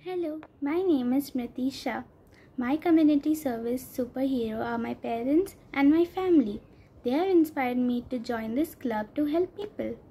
Hello, my name is Smriti Shah. My community service superhero are my parents and my family. They have inspired me to join this club to help people.